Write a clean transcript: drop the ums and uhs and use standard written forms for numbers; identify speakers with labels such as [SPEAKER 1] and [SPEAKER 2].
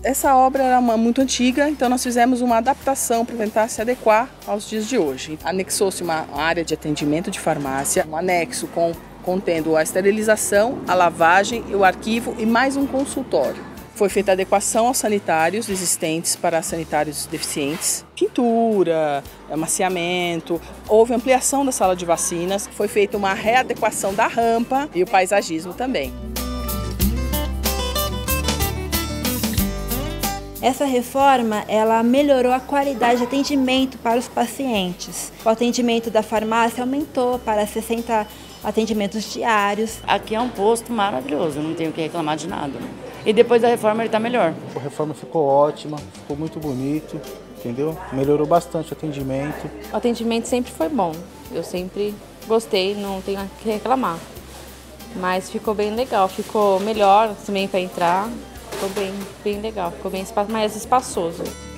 [SPEAKER 1] Essa obra era muito antiga, então nós fizemos uma adaptação para tentar se adequar aos dias de hoje. Anexou-se uma área de atendimento de farmácia, um anexo contendo a esterilização, a lavagem, o arquivo e mais um consultório. Foi feita a adequação aos sanitários existentes para sanitários deficientes, pintura, amaciamento, houve ampliação da sala de vacinas, foi feita uma readequação da rampa e o paisagismo também.
[SPEAKER 2] Essa reforma, ela melhorou a qualidade de atendimento para os pacientes. O atendimento da farmácia aumentou para 60 atendimentos diários.
[SPEAKER 3] Aqui é um posto maravilhoso, não tenho que reclamar de nada. E depois da reforma ele está melhor.
[SPEAKER 4] A reforma ficou ótima, ficou muito bonito, entendeu? Melhorou bastante o atendimento.
[SPEAKER 5] O atendimento sempre foi bom, eu sempre gostei, não tenho o que reclamar. Mas ficou bem legal, ficou melhor também para entrar. Ficou bem legal, ficou bem mais espaçoso.